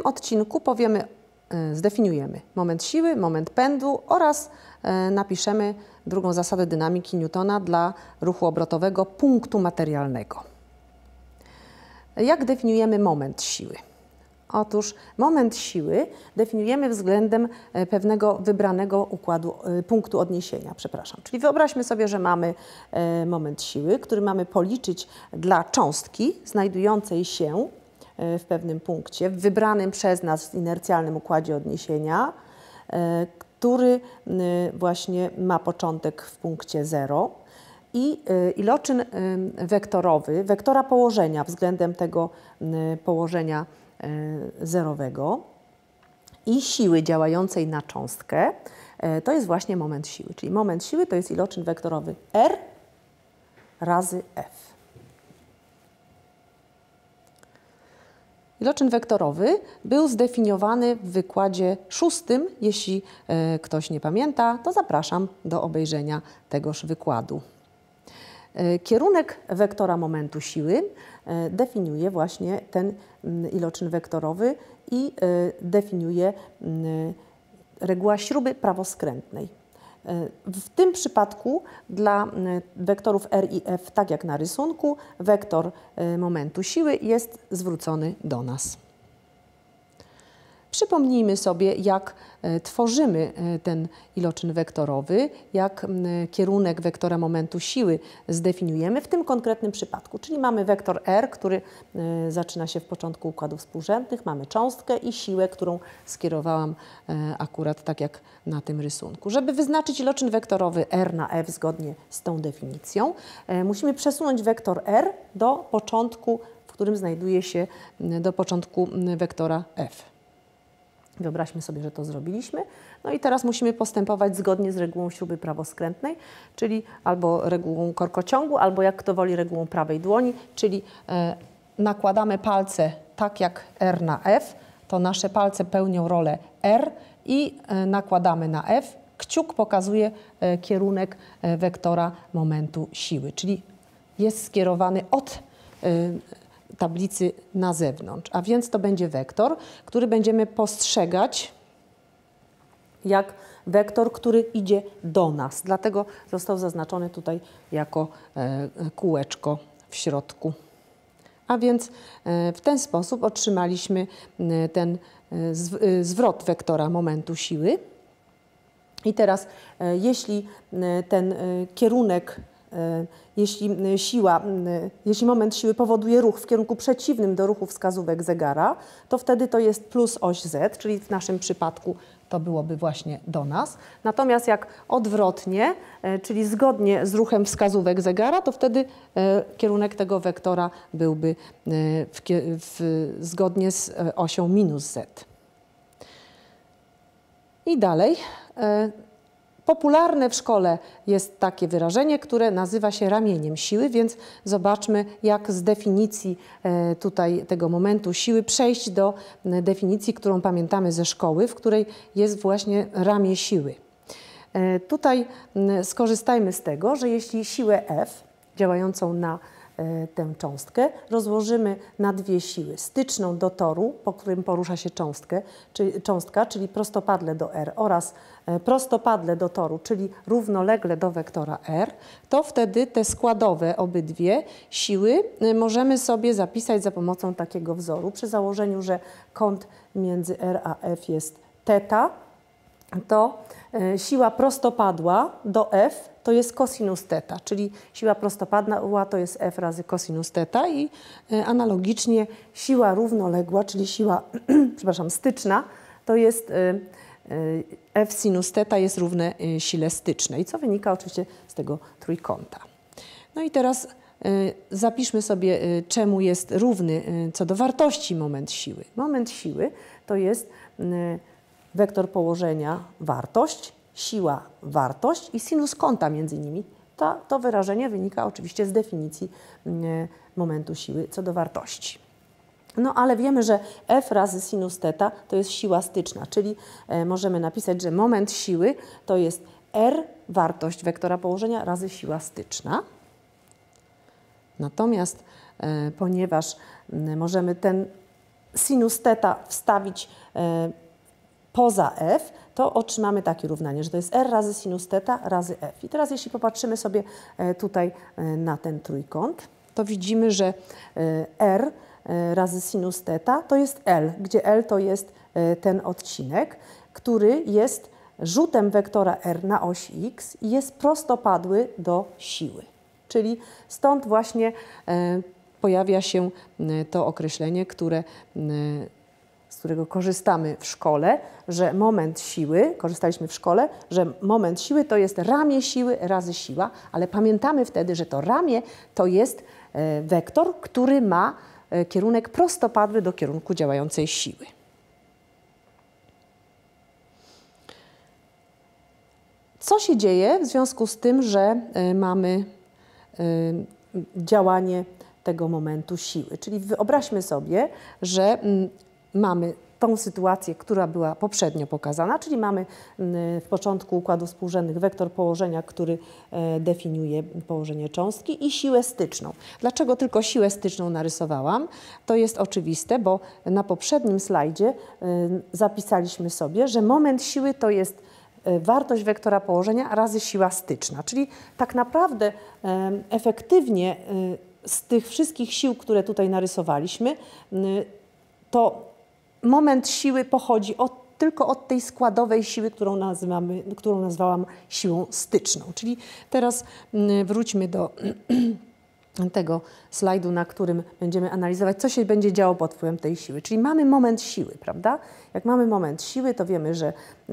odcinku zdefiniujemy moment siły, moment pędu oraz napiszemy drugą zasadę dynamiki Newtona dla ruchu obrotowego punktu materialnego. Jak definiujemy moment siły? Otóż moment siły definiujemy względem pewnego wybranego punktu odniesienia, Czyli wyobraźmy sobie, że mamy moment siły, który mamy policzyć dla cząstki znajdującej się w pewnym punkcie, w wybranym przez nas inercjalnym układzie odniesienia, który właśnie ma początek w punkcie 0 i iloczyn wektorowy, wektora położenia względem tego położenia zerowego i siły działającej na cząstkę, to jest właśnie moment siły. Czyli moment siły to jest iloczyn wektorowy R razy F. Iloczyn wektorowy był zdefiniowany w wykładzie 6. Jeśli ktoś nie pamięta, to zapraszam do obejrzenia tegoż wykładu. Kierunek wektora momentu siły definiuje właśnie ten iloczyn wektorowy i definiuje reguła śruby prawoskrętnej. W tym przypadku dla wektorów R i F, tak jak na rysunku, wektor momentu siły jest zwrócony do nas. Przypomnijmy sobie, jak tworzymy ten iloczyn wektorowy, jak kierunek wektora momentu siły zdefiniujemy w tym konkretnym przypadku. Czyli mamy wektor R, który zaczyna się w początku układów współrzędnych, mamy cząstkę i siłę, którą skierowałam akurat tak jak na tym rysunku. Żeby wyznaczyć iloczyn wektorowy R na F zgodnie z tą definicją, musimy przesunąć wektor R do początku, w którym znajduje się do początku wektora F. Wyobraźmy sobie, że to zrobiliśmy. No i teraz musimy postępować zgodnie z regułą śruby prawoskrętnej, czyli albo regułą korkociągu, albo jak kto woli regułą prawej dłoni, czyli nakładamy palce tak jak R na F, to nasze palce pełnią rolę R i nakładamy na F. Kciuk pokazuje kierunek wektora momentu siły, czyli jest skierowany od tablicy na zewnątrz, a więc to będzie wektor, który będziemy postrzegać jak wektor, który idzie do nas. Dlatego został zaznaczony tutaj jako kółeczko w środku. A więc w ten sposób otrzymaliśmy ten zwrot wektora momentu siły. I teraz jeśli ten kierunek jeśli moment siły powoduje ruch w kierunku przeciwnym do ruchu wskazówek zegara, to wtedy to jest plus oś Z, czyli w naszym przypadku to byłoby właśnie do nas. Natomiast jak odwrotnie, czyli zgodnie z ruchem wskazówek zegara, to wtedy kierunek tego wektora byłby zgodnie z osią minus Z. I dalej. Popularne w szkole jest takie wyrażenie, które nazywa się ramieniem siły, więc zobaczmy, jak z definicji tutaj tego momentu siły przejść do definicji, którą pamiętamy ze szkoły, w której jest właśnie ramię siły. Tutaj skorzystajmy z tego, że jeśli siłę F działającą na tę cząstkę rozłożymy na dwie siły. Styczną do toru, po którym porusza się cząstka, czyli prostopadle do R oraz prostopadle do toru, czyli równolegle do wektora R, to wtedy te składowe obydwie siły możemy sobie zapisać za pomocą takiego wzoru. Przy założeniu, że kąt między R a F jest θ, to siła prostopadła do F to jest cosinus θ, czyli siła prostopadła to jest F razy cosinus θ i analogicznie siła równoległa, czyli siła styczna, to jest F sinus θ jest równe sile stycznej, co wynika oczywiście z tego trójkąta. No i teraz zapiszmy sobie, czemu jest równy co do wartości moment siły. Moment siły to jest wektor położenia wartość, siła wartość i sinus kąta między nimi. To wyrażenie wynika oczywiście z definicji momentu siły co do wartości. No ale wiemy, że F razy sinus θ to jest siła styczna, czyli możemy napisać, że moment siły to jest R wartość wektora położenia razy siła styczna. Natomiast ponieważ możemy ten sinus θ wstawić poza f, to otrzymamy takie równanie, że to jest r razy sinus θ razy f. I teraz jeśli popatrzymy sobie tutaj na ten trójkąt, to widzimy, że r razy sinus θ to jest L, gdzie L to jest ten odcinek, który jest rzutem wektora r na oś x i jest prostopadły do siły. Czyli stąd właśnie pojawia się to określenie, z którego korzystamy w szkole, że moment siły, korzystaliśmy w szkole, że moment siły to jest ramię siły razy siła, ale pamiętamy wtedy, że to ramię to jest wektor, który ma kierunek prostopadły do kierunku działającej siły. Co się dzieje w związku z tym, że mamy działanie tego momentu siły? Czyli wyobraźmy sobie, że mamy tą sytuację, która była poprzednio pokazana, czyli mamy w początku układów współrzędnych wektor położenia, który definiuje położenie cząstki i siłę styczną. Dlaczego tylko siłę styczną narysowałam? To jest oczywiste, bo na poprzednim slajdzie zapisaliśmy sobie, że moment siły to jest wartość wektora położenia razy siła styczna, czyli tak naprawdę efektywnie z tych wszystkich sił, które tutaj narysowaliśmy, to moment siły pochodzi tylko od tej składowej siły, którą nazwałam siłą styczną. Czyli teraz wróćmy do tego slajdu, na którym będziemy analizować, co się będzie działo pod wpływem tej siły. Czyli mamy moment siły, prawda? Jak mamy moment siły, to wiemy, że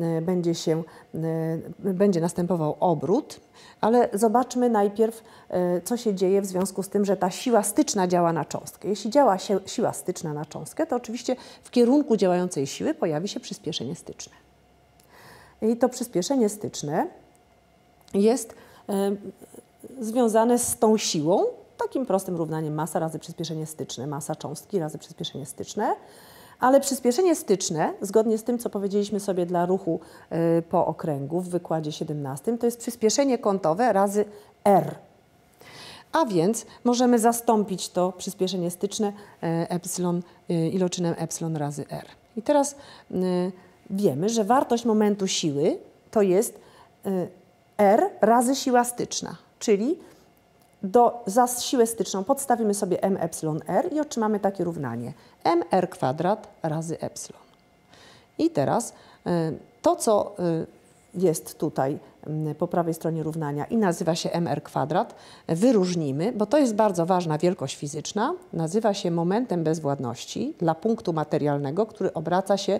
będzie następował obrót, ale zobaczmy najpierw, co się dzieje w związku z tym, że ta siła styczna działa na cząstkę. Jeśli działa siła styczna na cząstkę, to oczywiście w kierunku działającej siły pojawi się przyspieszenie styczne. I to przyspieszenie styczne jest związane z tą siłą, takim prostym równaniem masa razy przyspieszenie styczne, masa cząstki razy przyspieszenie styczne, ale przyspieszenie styczne, zgodnie z tym, co powiedzieliśmy sobie dla ruchu po okręgu w wykładzie 17, to jest przyspieszenie kątowe razy r. A więc możemy zastąpić to przyspieszenie styczne iloczynem epsilon razy r. I teraz wiemy, że wartość momentu siły to jest r razy siła styczna, czyli za siłę styczną podstawimy sobie m epsilon r i otrzymamy takie równanie mr kwadrat razy epsilon. I teraz to, co jest tutaj po prawej stronie równania i nazywa się mr kwadrat, wyróżnimy, bo to jest bardzo ważna wielkość fizyczna, nazywa się momentem bezwładności dla punktu materialnego, który obraca się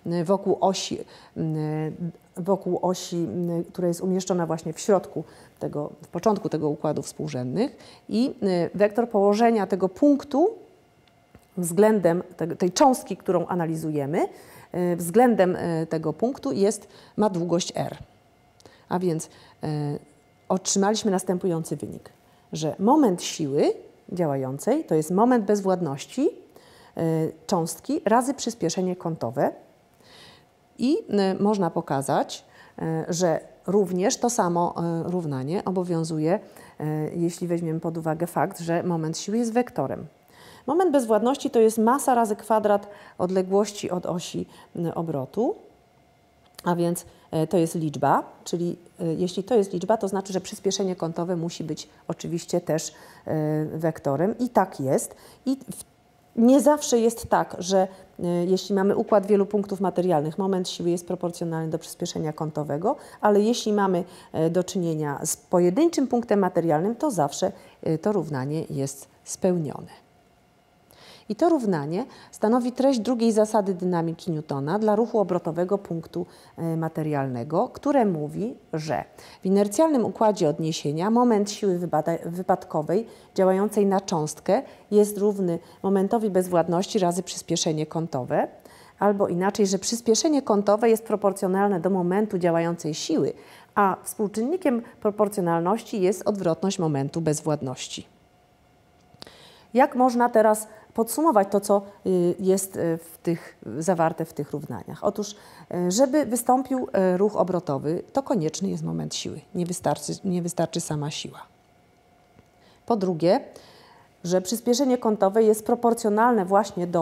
wokół osi, która jest umieszczona właśnie w środku w początku tego układu współrzędnych i wektor położenia tego punktu względem tej cząstki, którą analizujemy, względem tego punktu ma długość r. A więc otrzymaliśmy następujący wynik, że moment siły działającej to jest moment bezwładności cząstki razy przyspieszenie kątowe i można pokazać, że również to samo równanie obowiązuje, jeśli weźmiemy pod uwagę fakt, że moment siły jest wektorem. Moment bezwładności to jest masa razy kwadrat odległości od osi obrotu, a więc to jest liczba, czyli jeśli to jest liczba, to znaczy, że przyspieszenie kątowe musi być oczywiście też wektorem i tak jest. I nie zawsze jest tak, że jeśli mamy układ wielu punktów materialnych, moment siły jest proporcjonalny do przyspieszenia kątowego, ale jeśli mamy do czynienia z pojedynczym punktem materialnym, to zawsze to równanie jest spełnione. I to równanie stanowi treść drugiej zasady dynamiki Newtona dla ruchu obrotowego punktu materialnego, które mówi, że w inercjalnym układzie odniesienia moment siły wypadkowej działającej na cząstkę jest równy momentowi bezwładności razy przyspieszenie kątowe, albo inaczej, że przyspieszenie kątowe jest proporcjonalne do momentu działającej siły, a współczynnikiem proporcjonalności jest odwrotność momentu bezwładności. Jak można teraz podsumować to, co jest zawarte w tych równaniach? Otóż, żeby wystąpił ruch obrotowy, to konieczny jest moment siły. Nie wystarczy sama siła. Po drugie, że przyspieszenie kątowe jest proporcjonalne właśnie do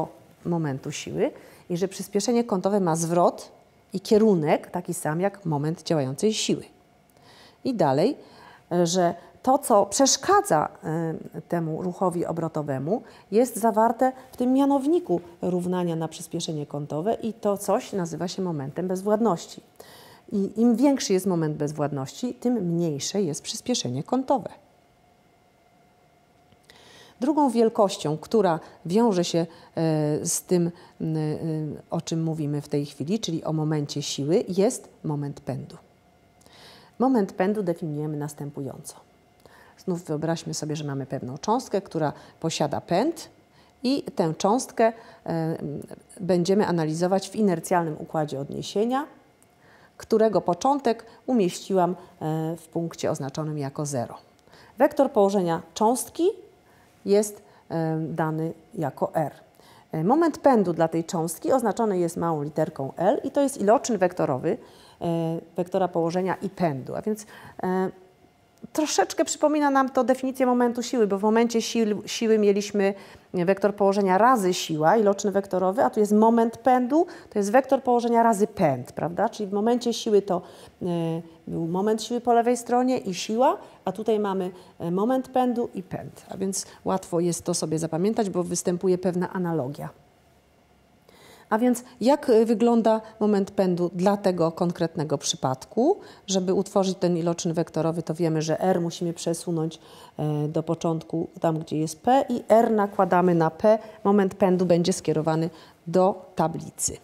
momentu siły i że przyspieszenie kątowe ma zwrot i kierunek taki sam jak moment działającej siły. I dalej, że to, co przeszkadza temu ruchowi obrotowemu, jest zawarte w tym mianowniku równania na przyspieszenie kątowe i to coś nazywa się momentem bezwładności. I im większy jest moment bezwładności, tym mniejsze jest przyspieszenie kątowe. Drugą wielkością, która wiąże się z tym, o czym mówimy w tej chwili, czyli o momencie siły, jest moment pędu. Moment pędu definiujemy następująco. Znów wyobraźmy sobie, że mamy pewną cząstkę, która posiada pęd i tę cząstkę będziemy analizować w inercjalnym układzie odniesienia, którego początek umieściłam w punkcie oznaczonym jako 0. Wektor położenia cząstki jest dany jako r. Moment pędu dla tej cząstki oznaczony jest małą literką L i to jest iloczyn wektorowy wektora położenia i pędu. A więc troszeczkę przypomina nam to definicję momentu siły, bo w momencie siły mieliśmy wektor położenia razy siła, iloczyn wektorowy, a tu jest moment pędu, to jest wektor położenia razy pęd, prawda? Czyli w momencie siły to był moment siły po lewej stronie i siła, a tutaj mamy moment pędu i pęd. A więc łatwo jest to sobie zapamiętać, bo występuje pewna analogia. A więc jak wygląda moment pędu dla tego konkretnego przypadku? Żeby utworzyć ten iloczyn wektorowy, to wiemy, że r musimy przesunąć do początku, tam gdzie jest p i r nakładamy na p. Moment pędu będzie skierowany do tablicy.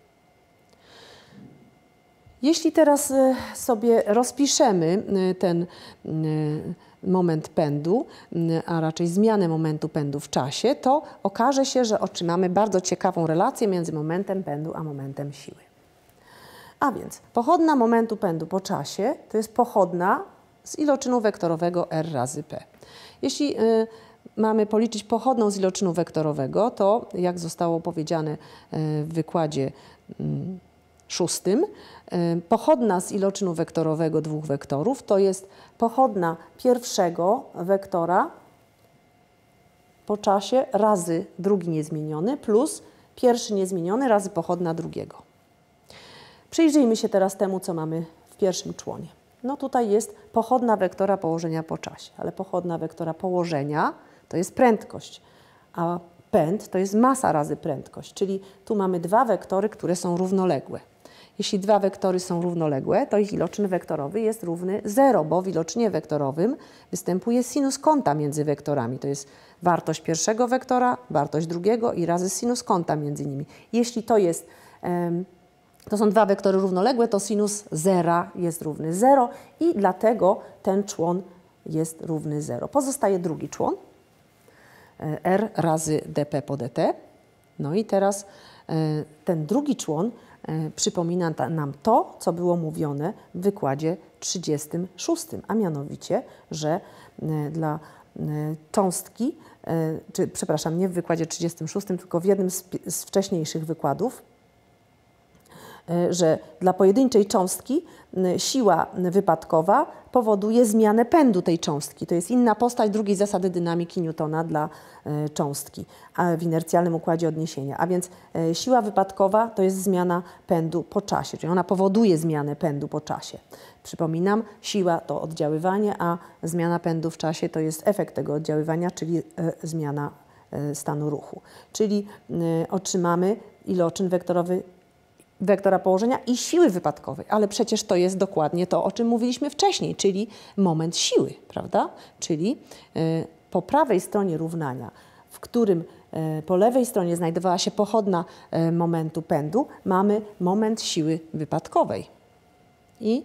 Jeśli teraz sobie rozpiszemy ten moment pędu, a raczej zmianę momentu pędu w czasie, to okaże się, że otrzymamy bardzo ciekawą relację między momentem pędu a momentem siły. A więc pochodna momentu pędu po czasie to jest pochodna z iloczynu wektorowego r razy p. Jeśli mamy policzyć pochodną z iloczynu wektorowego, to jak zostało powiedziane w wykładzie 6, pochodna z iloczynu wektorowego dwóch wektorów to jest pochodna pierwszego wektora po czasie razy drugi niezmieniony plus pierwszy niezmieniony razy pochodna drugiego. Przyjrzyjmy się teraz temu, co mamy w pierwszym członie. No tutaj jest pochodna wektora położenia po czasie, ale pochodna wektora położenia to jest prędkość, a pęd to jest masa razy prędkość, czyli tu mamy dwa wektory, które są równoległe. Jeśli dwa wektory są równoległe, to ich iloczyn wektorowy jest równy 0, bo w iloczynie wektorowym występuje sinus kąta między wektorami. To jest wartość pierwszego wektora, wartość drugiego i razy sinus kąta między nimi. Jeśli to są dwa wektory równoległe, to sinus zera jest równy 0 i dlatego ten człon jest równy 0. Pozostaje drugi człon, r razy dp po dt. No i teraz ten drugi człon przypomina nam to, co było mówione w wykładzie 36, a mianowicie, że dla cząstki, przepraszam, nie w wykładzie 36, tylko w jednym z wcześniejszych wykładów, że dla pojedynczej cząstki siła wypadkowa powoduje zmianę pędu tej cząstki. To jest inna postać drugiej zasady dynamiki Newtona dla cząstki w inercjalnym układzie odniesienia. A więc siła wypadkowa to jest zmiana pędu po czasie, czyli ona powoduje zmianę pędu po czasie. Przypominam, siła to oddziaływanie, a zmiana pędu w czasie to jest efekt tego oddziaływania, czyli zmiana stanu ruchu. Czyli otrzymamy iloczyn wektorowy wektora położenia i siły wypadkowej, ale przecież to jest dokładnie to, o czym mówiliśmy wcześniej, czyli moment siły, prawda? Czyli po prawej stronie równania, w którym po lewej stronie znajdowała się pochodna momentu pędu, mamy moment siły wypadkowej. I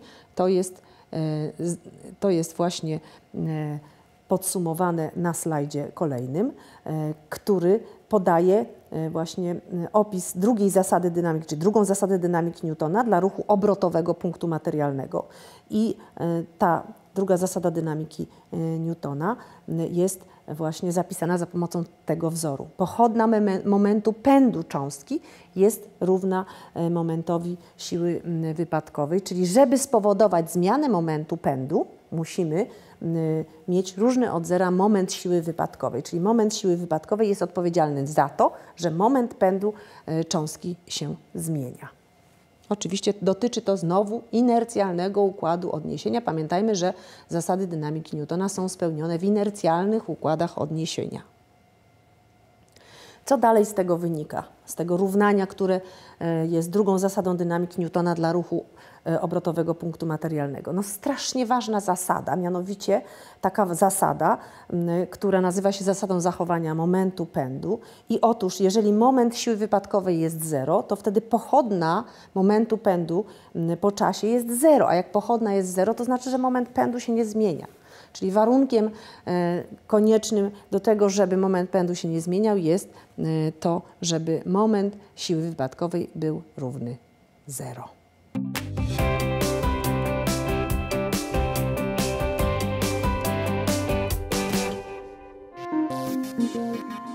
to jest właśnie podsumowane na slajdzie kolejnym, który podaje właśnie opis drugiej zasady dynamiki, czy drugą zasadę dynamiki Newtona dla ruchu obrotowego punktu materialnego. I ta druga zasada dynamiki Newtona jest właśnie zapisana za pomocą tego wzoru. Pochodna momentu pędu cząstki jest równa momentowi siły wypadkowej, czyli żeby spowodować zmianę momentu pędu, musimy mieć różny od zera moment siły wypadkowej, czyli moment siły wypadkowej jest odpowiedzialny za to, że moment pędu cząstki się zmienia. Oczywiście dotyczy to znowu inercjalnego układu odniesienia. Pamiętajmy, że zasady dynamiki Newtona są spełnione w inercjalnych układach odniesienia. Co dalej z tego wynika? Z tego równania, które jest drugą zasadą dynamiki Newtona dla ruchu obrotowego punktu materialnego. No strasznie ważna zasada, mianowicie taka zasada, która nazywa się zasadą zachowania momentu pędu. I otóż, jeżeli moment siły wypadkowej jest 0, to wtedy pochodna momentu pędu po czasie jest 0, a jak pochodna jest 0, to znaczy, że moment pędu się nie zmienia. Czyli warunkiem koniecznym do tego, żeby moment pędu się nie zmieniał, jest to, żeby moment siły wypadkowej był równy 0.